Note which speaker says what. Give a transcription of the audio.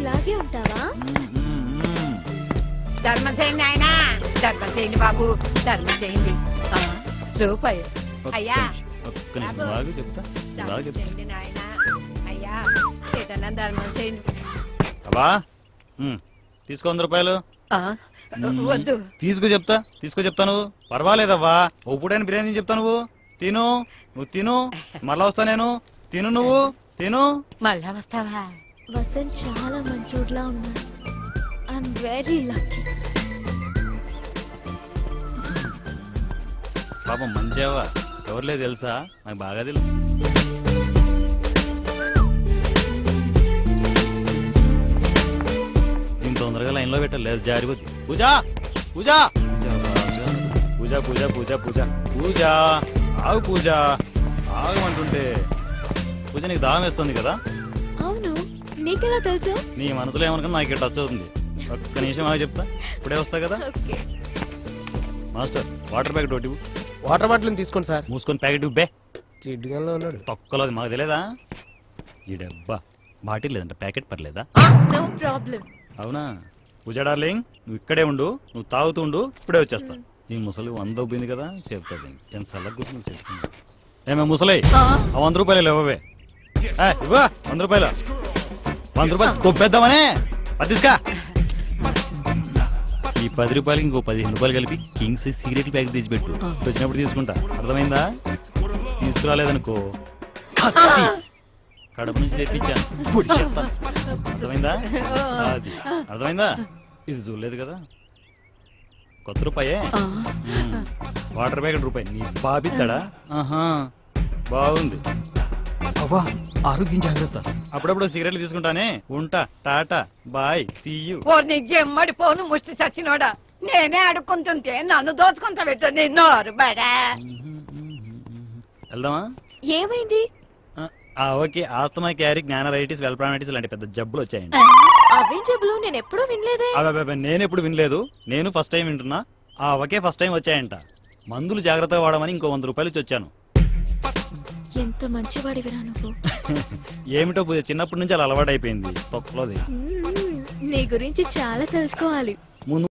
Speaker 1: ఇలాగే ఉంటావా?
Speaker 2: ధర్మం చేయండి ఆయన, ధర్మం చేయండి బాబు, ధర్మం చేయండి. రూపాయి అయ్యా, చేయండి నాయన, అయ్యా ఏదన్నా ధర్మం చేయండి.
Speaker 3: అబ్బా తీసుకో 100 రూపాయలు.
Speaker 2: వద్దు,
Speaker 3: తీసుకో చెప్తా నువ్వు. పర్వాలేదవ్వా, ఒప్పుడైన బిర్యానీ చెప్తా నువ్వు నువ్వు తిను, మళ్ళా వస్తా నేను. తిను నువ్వు తిను.
Speaker 2: మళ్ళా వస్తావా?
Speaker 1: వసంత్ చాలా మంచోడ్లా ఉన్నాడు. I'm very lucky.
Speaker 3: పాపం మంచివా, ఎవరులే తెలుసా? నాకు బాగా తెలుసు. దీని తొందరగా లైన్ లో పెట్టాలి, లేదు జారిపోద్ది. పూజ పూజ పూజ పూజ పూజ పూజ పూజ ఆగు, పూజ ఆగమంటుంటే. పూజ నీకు దాహం వేస్తుంది కదా?
Speaker 1: అవును, నీకెలా తెలుసు?
Speaker 3: నీ మనసులో ఏమనుకున్నా నాకు ఇక్కడ టచ్ అవుతుంది. ఒక్క నిమిషం ఆగి చెప్తా, ఇప్పుడే వస్తా కదా. మాస్టర్ వాటర్ ప్యాకెట్ ఒకటి.
Speaker 4: వాటర్ బాటిల్ తీసుకోండి సార్.
Speaker 3: మూసుకొని ప్యాకెట్ ఇవ్వే.
Speaker 4: చిడ్డుగానే ఉన్నాడు.
Speaker 3: తొక్కలోది మాకు తెలియదా? ఈ డబ్బా బాటిల్ లేదంట, ప్యాకెట్ పర్లేదా?
Speaker 1: No problem.
Speaker 3: అవునా? పూజ డార్లింగ్, నువ్వు ఇక్కడే ఉండు, నువ్వు తాగుతుండు, ఇప్పుడే వచ్చేస్తా. ఈ ముసలి 100 ఒబ్బింది కదా, చెప్తాది. ఎంత సల్లగా కూర్చుని చెప్తుంది. ఏమే ముసలి, 100 రూపాయలు ఇవ్వవే. ఇవ్వ 100 రూపాయలు. 100 రూపాయలు కొప్పేద్దామనే. అది తీసుకా. ఈ 10 రూపాయలకి ఇంకో 15 రూపాయలు కలిపి కింగ్స్ సిగరెట్ ప్యాకెట్ తీసిపెట్టు, వచ్చినప్పుడు తీసుకుంటా. అర్థమైందా? తీసుకురాలేదనుకో కడప నుంచి తెప్పించాను, పొడి చెప్తాను. అర్థమైందా? అది అర్థమైందా? ఇది చూడలేదు కదా. కొత్త రూపాయే. వాటర్ ప్యాకెట్ రూపాయి. నీ బాబిస్తాడా? ఆహా బాగుంది. అవ్వా ఆరోగ్యం జాగ్రత్త. అప్పుడప్పుడు సిగరెట్లు తీసుకుంటానే. ఉంటా, టాటా బాయ్, సీ యూ.
Speaker 2: ఓ నీకు జమ్మడి పోను ముష్టి చచ్చినోడా, నేనే అడుక్కుంటుంటే నన్ను దోచుకుంటా పెట్టు నిన్ను. బడా
Speaker 3: వెళ్దామా?
Speaker 1: ఏమైంది?
Speaker 3: ఓకే, ఆస్తమా, క్యారీ, జ్ఞానరైటిస్, వెల్ప్రానైటిస్ లాంటి పెద్ద జబ్బులు వచ్చాయండి.
Speaker 1: అవేం జబ్బులు? నేను ఎప్పుడూ వినలేదే.
Speaker 3: నేను ఎప్పుడు వినలేదు, నేను ఫస్ట్ టైం వింటున్నా. ఒకే ఫస్ట్ టైం వచ్చాయంట. మందులు జాగ్రత్తగా వాడమని ఇంకో 100 రూపాయలు ఇచ్చి వచ్చాను.
Speaker 1: ఎంత మంచివాడివిరా నువ్వు.
Speaker 3: ఏమిటో చిన్నప్పటి నుంచి అలా అలవాటు అయిపోయింది. తొక్కలోది.
Speaker 1: నీ గురించి చాలా తెలుసుకోవాలి.